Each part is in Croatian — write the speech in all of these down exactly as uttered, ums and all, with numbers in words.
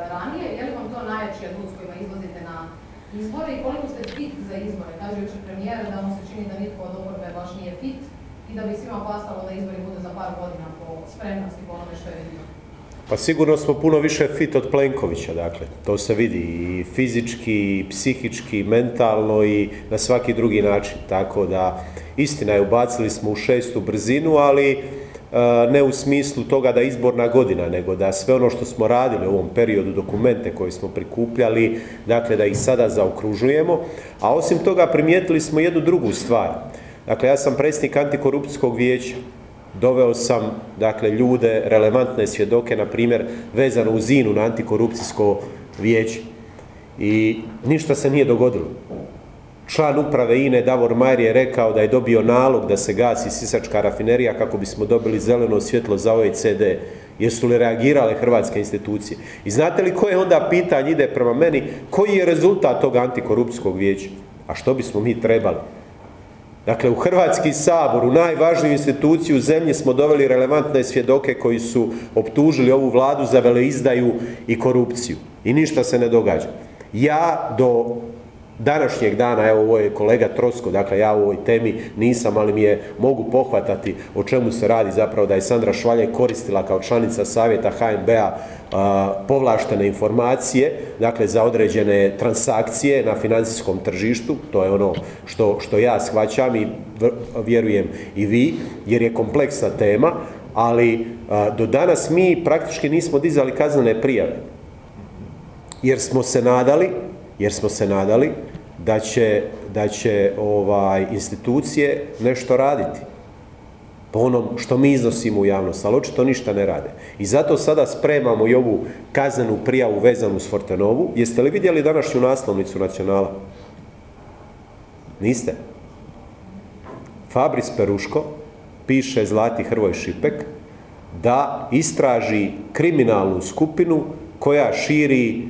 ranije, je li vam to najjači adut s kojima izlazite na izbore i koliko ste fit za izbore? Kaže jučer premijera da mu se čini da nitko od oporbe baš nije fit i da bi svima pasalo da izbori budu za par godina po spremnosti, po onome što je vidimo. Pa sigurno smo puno više fit od Plenkovića, dakle, to se vidi i fizički, i psihički, i mentalno i na svaki drugi način, tako da istina je, ubacili smo u šestu brzinu, ali ne u smislu toga da je izborna godina, nego da sve ono što smo radili u ovom periodu, dokumente koje smo prikupljali, dakle da ih sada zaokružujemo, a osim toga primijetili smo jednu drugu stvar. Dakle, ja sam predsjednik antikorupcijskog vijeća. Doveo sam, dakle, ljude, relevantne svjedoke, na primjer, vezano uz I N U na antikorupcijsko vijeće. I ništa se nije dogodilo. Član uprave I N E Davor Majer je rekao da je dobio nalog da se gasi sisačka rafinerija kako bismo dobili zeleno svjetlo za O E C D. Jesu li reagirale hrvatske institucije? I znate li koje onda pitanje ide prema meni? Koji je rezultat toga antikorupcijskog vijeća? A što bismo mi trebali? Dakle, u Hrvatski sabor, u najvažniju instituciju u zemlji smo doveli relevantne svjedoke koji su optužili ovu vladu za veleizdaju i korupciju. I ništa se ne događa. Ja do današnjeg dana, evo ovo je kolega Troskot, dakle ja u ovoj temi nisam, ali mi je mogu pohvatati o čemu se radi zapravo, da je Sandra Švaljek koristila kao članica savjeta H N B-a povlaštene informacije, dakle za određene transakcije na financijskom tržištu, to je ono što, što ja shvaćam i vjerujem i vi, jer je kompleksna tema, ali a, do danas mi praktički nismo dizali kaznene prijave, jer smo se nadali, jer smo se nadali da će, da će ovaj, institucije nešto raditi po onom što mi iznosimo u javnost, ali očito ništa ne rade. I zato sada spremamo i ovu kaznenu prijavu vezanu s Fortenovu. Jeste li vidjeli današnju naslovnicu Nacionala? Niste? Fabris Peruško piše Zlati Hrvoj Šipek da istraži kriminalnu skupinu koja širi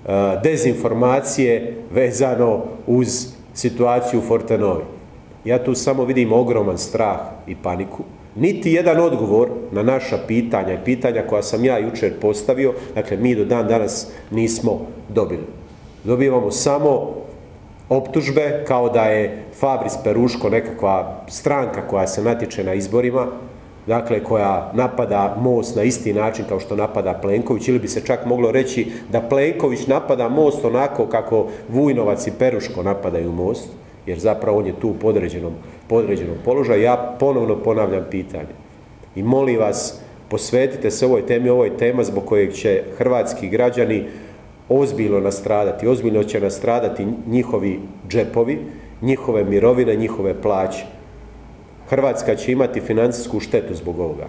dezinformacije vezano uz situaciju u Fortenovi. Ja tu samo vidim ogroman strah i paniku. Niti jedan odgovor na naša pitanja i pitanja koja sam ja jučer postavio, dakle mi do dan danas nismo dobili. Dobivamo samo optužbe kao da je Fabris Peruško nekakva stranka koja se natječe na izborima, dakle koja napada Most na isti način kao što napada Plenković, ili bi se čak moglo reći da Plenković napada Most onako kako Vujnovac i Peruško napadaju Most, jer zapravo on je tu u podređenom, podređenom položaju. Ja ponovno ponavljam pitanje i molim vas, posvetite se ovoj temi, ovo je tema zbog kojeg će hrvatski građani ozbiljno nastradati, ozbiljno će nastradati njihovi džepovi, njihove mirovine, njihove plaće. Hrvatska će imati financijsku štetu zbog ovoga.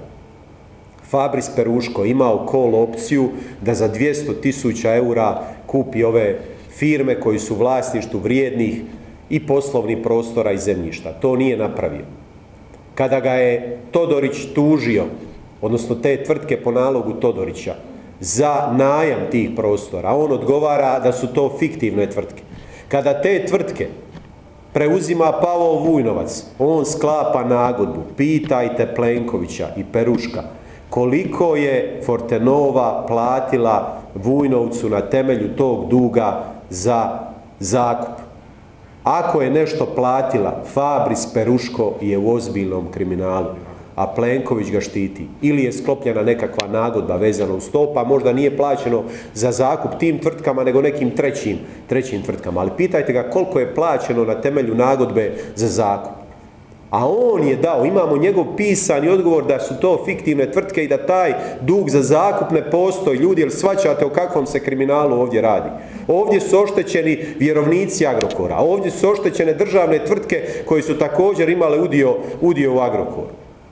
Fabris Peruško imao call opciju da za dvjesto tisuća eura kupi ove firme koji su u vlasništvu vrijednih i poslovnih prostora i zemljišta. To nije napravio. Kada ga je Todorić tužio, odnosno te tvrtke po nalogu Todorića, za najam tih prostora, on odgovara da su to fiktivne tvrtke. Kada te tvrtke preuzima Pavao Vujnovac, on sklapa nagodbu. Pitajte Plenkovića i Peruška koliko je Fortenova platila Vujnovcu na temelju tog duga za zakup. Ako je nešto platila, Fabris Peruško je u ozbiljnom kriminalu, a Plenković ga štiti. Ili je sklopljena nekakva nagodba vezana uz to, pa možda nije plaćeno za zakup tim tvrtkama, nego nekim trećim, trećim tvrtkama. Ali pitajte ga koliko je plaćeno na temelju nagodbe za zakup. A on je dao, imamo njegov pisani odgovor da su to fiktivne tvrtke i da taj dug za zakup ne postoji. Ljudi, jel shvaćate o kakvom se kriminalu ovdje radi? Ovdje su oštećeni vjerovnici Agrokora, ovdje su oštećene državne tvrtke koje su također imale udio, udio u Agrokoru.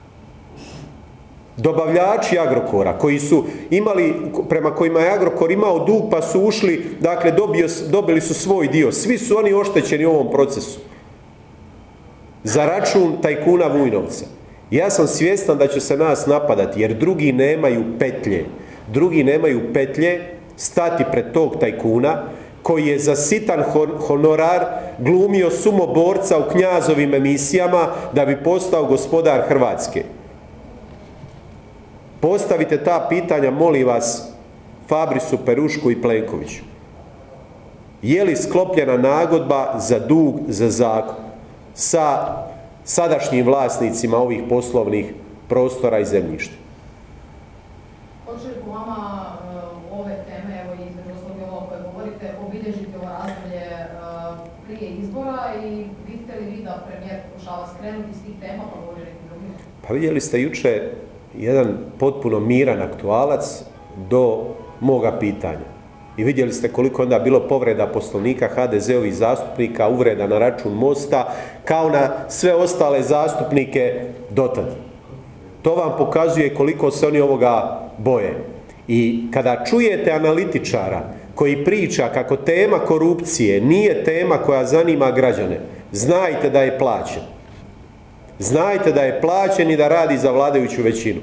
Dobavljači Agrokora koji su imali, prema kojima je Agrokor imao dug pa su ušli, dakle dobio, dobili su svoj dio. Svi su oni oštećeni u ovom procesu. Za račun tajkuna Vujnovca. Ja sam svjestan da će se nas napadati jer drugi nemaju petlje. Drugi nemaju petlje stati pred tog tajkuna koji je za sitan honorar glumio sumoborca u Knjazovim emisijama da bi postao gospodar Hrvatske. Postavite ta pitanja, molim vas, Fabrisu, Perušku i Plenkoviću. Je li sklopljena nagodba za dug za zakup sa sadašnjim vlasnicima ovih poslovnih prostora i zemljišta? Hoće li po vama ove teme, evo i između ostalog ovo koje govorite, obilježiti ovo razdoblje prije izbora i vidite li vi da premijer pokušava skrenuti s tih tema pa govori nekim drugim? Pa vidjeli ste juče jedan potpuno miran aktualac do moga pitanja. I vidjeli ste koliko onda bilo povreda poslovnika ha de ze ovih zastupnika, uvreda na račun Mosta, kao na sve ostale zastupnike dotad. To vam pokazuje koliko se oni ovoga boje. I kada čujete analitičara koji priča kako tema korupcije nije tema koja zanima građane, znajte da je plaćen. Znajte da je plaćen i da radi za vladajuću većinu.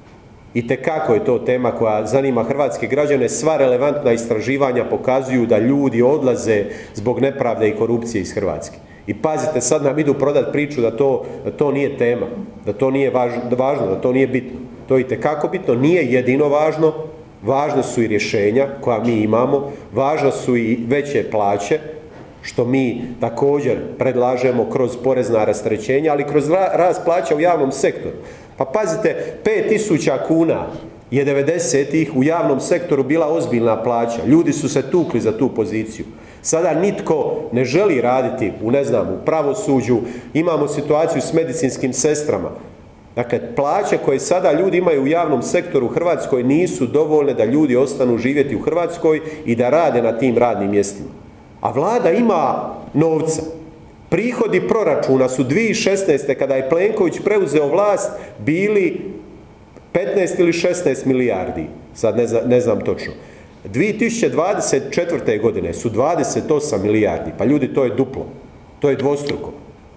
I tekako je to tema koja zanima hrvatske građane. Sva relevantna istraživanja pokazuju da ljudi odlaze zbog nepravde i korupcije iz Hrvatske. I pazite, sad nam idu prodati priču da to, da to nije tema, da to nije važno, važno, da to nije bitno. To je itekako bitno, nije jedino važno, važne su i rješenja koja mi imamo, važne su i veće plaće, što mi također predlažemo kroz porezna rasterećenja, ali kroz rast plaća u javnom sektoru. Pa pazite, pet tisuća kuna je devedesetih u javnom sektoru bila ozbiljna plaća. Ljudi su se tukli za tu poziciju. Sada nitko ne želi raditi u, ne znam, u pravosuđu. Imamo situaciju s medicinskim sestrama. Dakle, plaće koje sada ljudi imaju u javnom sektoru u Hrvatskoj nisu dovoljne da ljudi ostanu živjeti u Hrvatskoj i da rade na tim radnim mjestima. A vlada ima novca. Prihodi proračuna su dvije tisuće šesnaeste. kada je Plenković preuzeo vlast bili petnaest ili šesnaest milijardi. Sad ne znam, ne znam točno. dvije tisuće dvadeset četvrte. godine su dvadeset osam milijardi. Pa ljudi, to je duplo. To je dvostruko.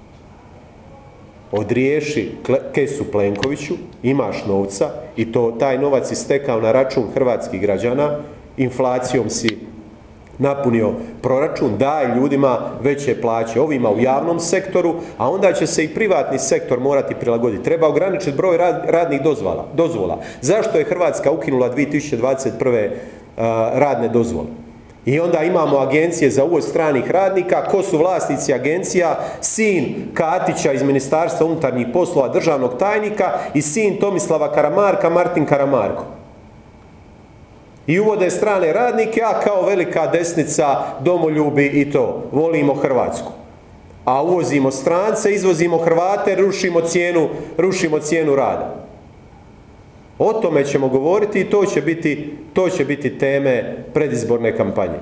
Odriješi kesu Plenkoviću, imaš novca i to taj novac je stekao na račun hrvatskih građana, inflacijom si napunio proračun, daj ljudima veće plaće, ovima u javnom sektoru, a onda će se i privatni sektor morati prilagoditi. Treba ograničiti broj radnih dozvola. dozvola. Zašto je Hrvatska ukinula dvije tisuće dvadeset prve. radne dozvole? I onda imamo agencije za uvoz stranih radnika. Ko su vlasnici agencija? Sin Katića iz Ministarstva unutarnjih poslova, državnog tajnika, i sin Tomislava Karamarka, Martin Karamarko. I uvode strane radnike, a kao velika desnica, domoljubi i to, volimo Hrvatsku. A uvozimo strance, izvozimo Hrvate, rušimo cijenu, rušimo cijenu rada. O tome ćemo govoriti i to će biti, to će biti teme predizborne kampanje.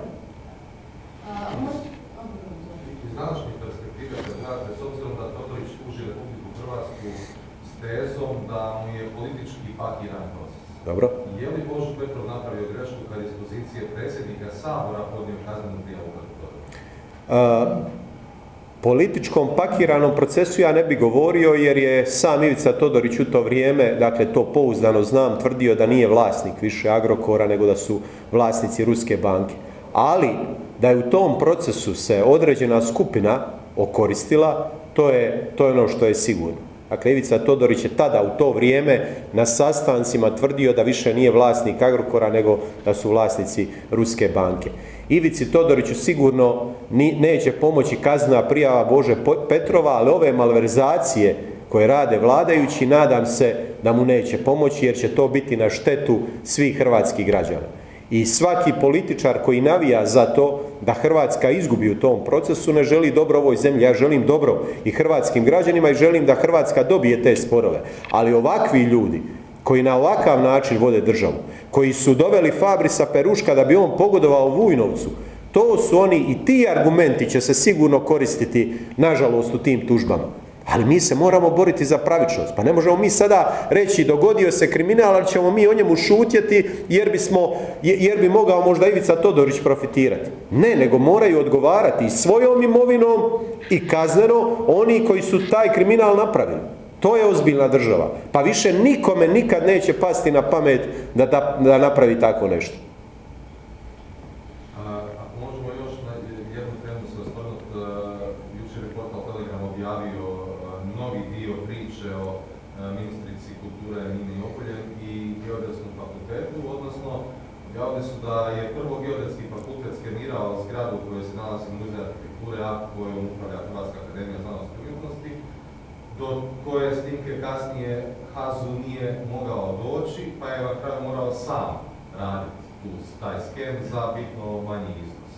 Iz današnje perspektive se gledate, s obzirom da Todorić tuži Republiku Hrvatsku s tezom da mu je politički pakiran proces. Dobro. Je li Božo Petrov napravio grešku kad je iz pozicije predsjednika Sabora podnio kaznenu prijavu protiv Todorića? Političkom pakiranom procesu ja ne bi govorio, jer je sam Ivica Todorić u to vrijeme, dakle to pouzdano znam, tvrdio da nije vlasnik više Agrokora, nego da su vlasnici Ruske banke. Ali da je u tom procesu se određena skupina okoristila, to je, to je ono što je sigurno. Dakle, Ivica Todorić je tada u to vrijeme na sastancima tvrdio da više nije vlasnik Agrokora, nego da su vlasnici Ruske banke. Ivici Todoriću sigurno neće pomoći kaznena prijava Bože Petrova, ali ove malverzacije koje rade vladajući, nadam se da mu neće pomoći, jer će to biti na štetu svih hrvatskih građana. I svaki političar koji navija za to da Hrvatska izgubi u tom procesu ne želi dobro ovoj zemlji. Ja želim dobro i hrvatskim građanima i želim da Hrvatska dobije te sporove. Ali ovakvi ljudi koji na ovakav način vode državu, koji su doveli Fabrisa Peruška da bi on pogodovao Vujnovcu, to su oni i ti argumenti će se sigurno koristiti, nažalost, u tim tužbama. Ali mi se moramo boriti za pravičnost. Pa ne možemo mi sada reći dogodio se kriminal, ali ćemo mi o njemu šutjeti jer, bismo, jer bi mogao možda Ivica Todorić profitirati. Ne, nego moraju odgovarati i svojom imovinom i kazneno oni koji su taj kriminal napravili. To je ozbiljna država. Pa više nikome nikad neće pasti na pamet da, da, da napravi tako nešto. Ako možemo još na jednu temu se osvrnuti, jučer je portal Telegram objavio novi dio priče o ministrici kulture Nini Obuljen i Geodetskom fakultetu, odnosno Javili su da je prvo geodetski fakultet skenirao zgradu u kojoj se nalazi Muzej arhitekture, a kojom upravlja Hrvatska akademija znanosti i umjetnosti, do koje snimke kasnije H A Z U nije mogao doći, pa je na kraju morao sam raditi tu taj sken za bitno manji iznos.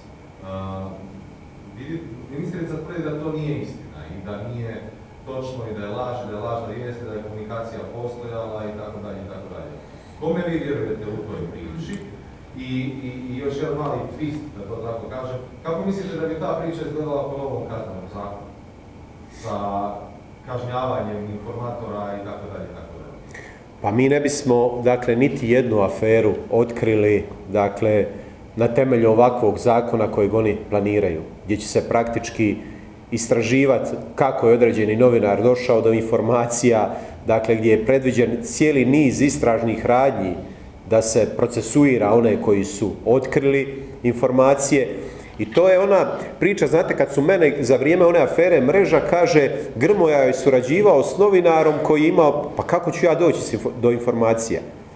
Ministrica tvrdi da to nije istina i da nije točno i da je laž, da je lažna vijest, da je komunikacija postojala i tako dalje i tako dalje. Kome vi vjerujete u toj priči? I, i, i još jedan mali twist, da to tako kažem, kako mislite da bi ta priča izgledala po novom kaznenom zakonu? Sa kažnjavanjem informatora i tako dalje i tako dalje. Pa mi ne bismo, dakle, niti jednu aferu otkrili, dakle, na temelju ovakvog zakona kojeg oni planiraju, gdje će se praktički istraživati kako je određeni novinar došao do informacija, dakle, gdje je predviđen cijeli niz istražnih radnji da se procesuira one koji su otkrili informacije. I to je ona priča, znate, kad su mene za vrijeme one afere Mreža, kaže, Grmoja je surađivao s novinarom koji je imao, pa kako ću ja doći do informacija?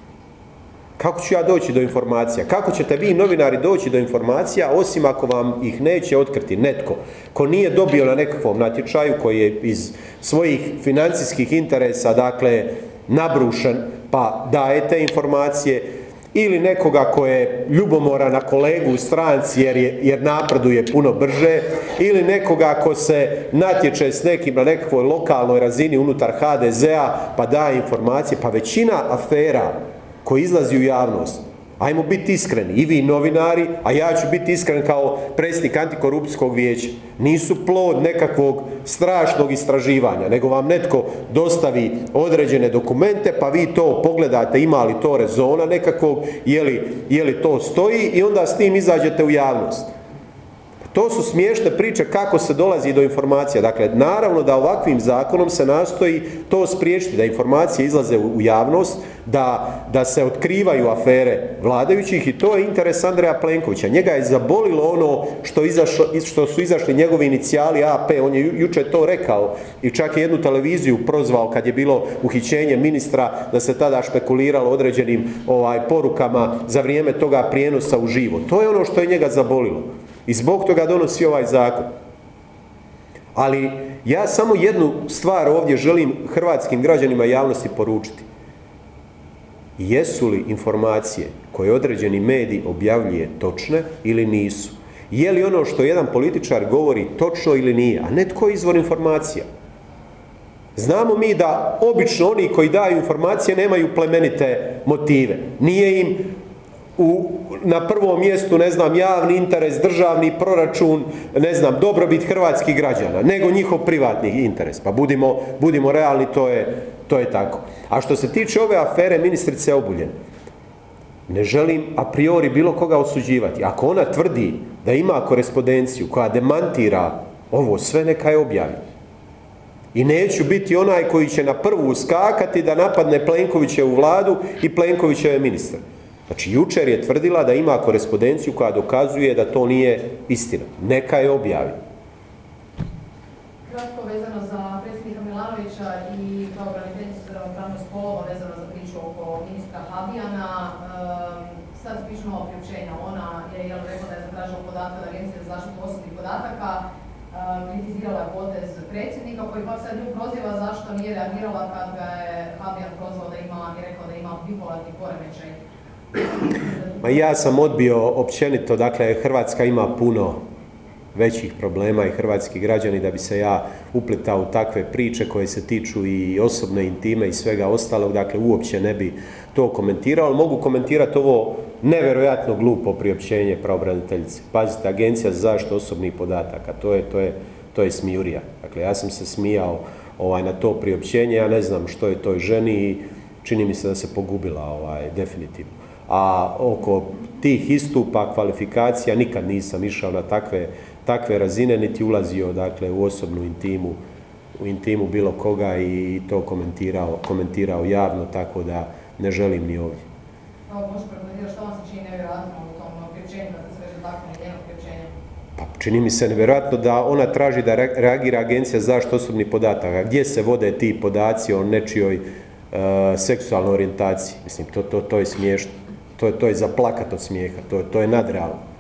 Kako ću ja doći do informacija? Kako ćete vi, novinari, doći do informacija, osim ako vam ih neće otkriti netko ko nije dobio na nekakvom natječaju, koji je iz svojih financijskih interesa, dakle, nabrušen, pa daje te informacije, ili nekoga ko je ljubomoran na kolegu u stranci jer, je, jer napreduje puno brže, ili nekoga ko se natječe s nekim na nekakvoj lokalnoj razini unutar H D Z-a pa daje informacije. Pa većina afera koji izlazi u javnost, ajmo biti iskreni, i vi novinari, a ja ću biti iskren kao predsjednik antikorupcijskog vijeća, nisu plod nekakvog strašnog istraživanja, nego vam netko dostavi određene dokumente, pa vi to pogledate, ima li to rezona nekakvog, je li, je li to stoji, i onda s tim izađete u javnost. To su smiješne priče kako se dolazi do informacija. Dakle, naravno da ovakvim zakonom se nastoji to spriječiti, da informacije izlaze u javnost, da, da se otkrivaju afere vladajućih, i to je interes Andreja Plenkovića. Njega je zabolilo ono što, izašlo, što su izašli njegovi inicijali A P, on je jučer to rekao i čak je jednu televiziju prozvao kad je bilo uhićenje ministra, da se tada špekuliralo određenim ovaj, porukama za vrijeme toga prijenosa uživo. To je ono što je njega zabolilo. I zbog toga donosi ovaj zakon. Ali ja samo jednu stvar ovdje želim hrvatskim građanima i javnosti poručiti. Jesu li informacije koje određeni medij objavljuje točne ili nisu? Je li ono što jedan političar govori točno ili nije? A ne tko je izvor informacija? Znamo mi da obično oni koji daju informacije nemaju plemenite motive. Nije im U, na prvom mjestu, ne znam, javni interes, državni proračun, ne znam, dobrobit hrvatskih građana, nego njihov privatni interes. Pa budimo, budimo realni, to je, to je tako. A što se tiče ove afere ministrice Obuljen, ne želim a priori bilo koga osuđivati. Ako ona tvrdi da ima korespondenciju koja demantira ovo sve, neka je objavi. I neću biti onaj koji će na prvu uskakati da napadne Plenkovićevu vladu i Plenkovićeve ministre. Znači, jučer je tvrdila da ima korespondenciju koja dokazuje da to nije istina. Neka je objavi. Kratko vezano za predsjednika Milanovića i pravobraniteljicu za ravnopravnost spolova, vezano za priču oko ministra Habijana. Sad spišu nova priopćenja. Ona je jel, rekla da je zatražila podatak od Agencije za zaštitu osobnih podataka, kritizirala je potez predsjednika, koji pak sad nju proziva zašto nije reagirala kad ga je Habijan prozvao da ima i rekao da ima bipolarni poremećaj. Ma ja sam odbio općenito, dakle, Hrvatska ima puno većih problema i hrvatski građani, da bi se ja uplitao u takve priče koje se tiču i osobne intime i svega ostalog, dakle, uopće ne bi to komentirao, ali mogu komentirati ovo nevjerojatno glupo priopćenje pravobraniteljice. Pazite, Agencija za zaštitu osobnih podataka, to je, to je, to je smijurija. Dakle, ja sam se smijao ovaj, na to priopćenje, ja ne znam što je toj ženi i čini mi se da se pogubila ovaj, definitivno. A oko tih istupa, kvalifikacija, nikad nisam išao na takve, takve razine, niti ulazio, dakle, u osobnu intimu, u intimu bilo koga i to komentirao, komentirao javno, tako da ne želim ni ovdje. Možete prokomentirati što vam se čini nevjerojatno u tom priopćenju, da se sveže tako na njeno priopćenje? Pa čini mi se nevjerojatno da ona traži da reagira Agencija za zaštitu osobnih podataka. Gdje se vode ti podaci o nečijoj uh, seksualnoj orijentaciji? Mislim, to, to, to je smiješno. To je, to je za plakat od smijeha, to, to je nadrealno.